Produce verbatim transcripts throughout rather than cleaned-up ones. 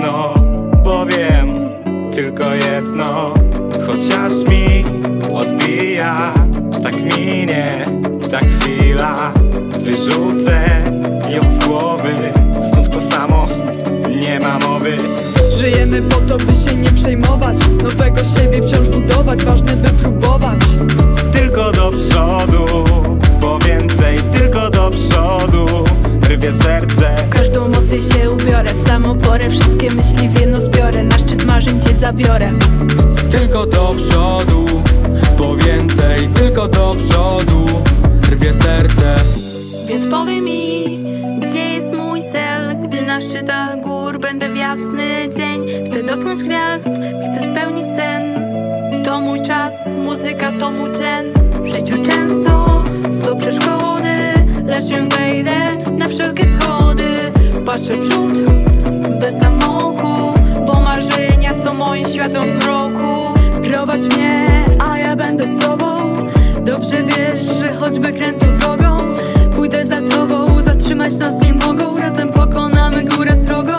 jedno, bo wiem tylko jedno. Chociaż mi odbija, tak minie ta chwila. Wyrzucę ją z głowy, znów to samo, nie ma mowy. Żyjemy po to, by się nie przejmować, nowego siebie wciąż budować, ważne by próbować. Tylko do przodu, po więcej, tylko do przodu. Rwie serce, każdą emocję się ubiorę, w samą porę wszystkie myśli w jedno zbiorę. Na szczyt marzeń cię zabiorę. Tylko do przodu, po więcej, tylko do przodu. Rwie serce. Więc powie mi, gdzie jest mój cel, gdy na szczytach gór będę w jasny dzień. Chcę dotknąć gwiazd, chcę spełnić sen. To mój czas, muzyka to mój tlen. W życiu często są przeszkody, lecz nie wejdę na wszelkie schody. Patrzę w przód, bez samoku, bo marzenia są moim światłem w mroku. Prowadź mnie, a ja będę z tobą. Dobrze wiesz, że choćby krętą drogą pójdę za tobą, zatrzymać nas nie mogą. Razem pokonamy górę srogą.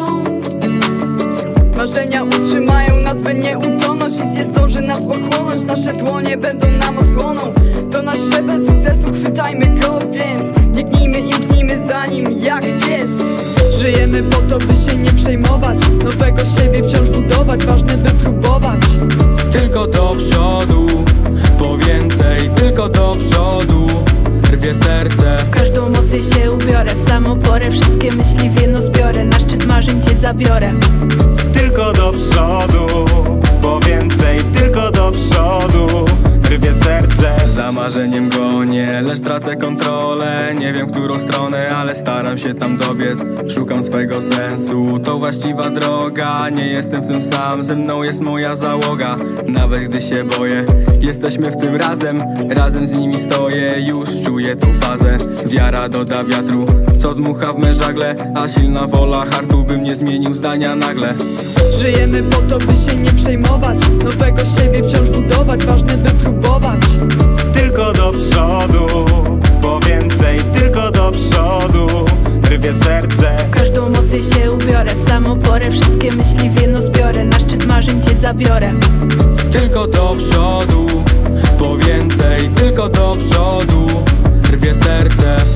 Marzenia utrzymają nas, by nie utonąć. Nic nie zdąży nas pochłonąć, nasze dłonie będą nam osłoną. To nasz szczebel sukcesu, chwytajmy go więc. Biegnijmy i pnijmy za nim jak pies. Żyjemy po to, by się nie przejmować, nowego siebie wciąż budować, ważne by próbować. Tylko do przodu, po więcej, tylko do przodu. Rwie serce. Każdą emocję się ubiorę, w samą porę wszystkie myśli w jedno zbiorę. Na szczyt marzeń cię zabiorę. tylko do przodu, po więcej, tylko do przodu. Rwie serce, Za marzeniem gonię, lecz tracę kontrolę. Nie wiem, w którą stronę, ale staram się tam dobiec. Szukam swego sensu, to właściwa droga. Nie jestem w tym sam, ze mną jest moja załoga. Nawet gdy się boję, jesteśmy w tym razem. Razem z nimi stoję, już czuję tą fazę. Wiara doda wiatru, co dmucha w me żagle. A silna wola hartu, bym nie zmienił zdania nagle. Żyjemy po to, by się nie przejmować, nowego siebie wciąż budować, ważne by próbować. tylko do przodu, po więcej, tylko do przodu. Rwie serce, Każdą emocję się ubiorę, w samą porę wszystkie myśli w jedno zbiorę. Na szczyt marzeń cię zabiorę. Tylko do przodu, po więcej, tylko do przodu. Rwie serce.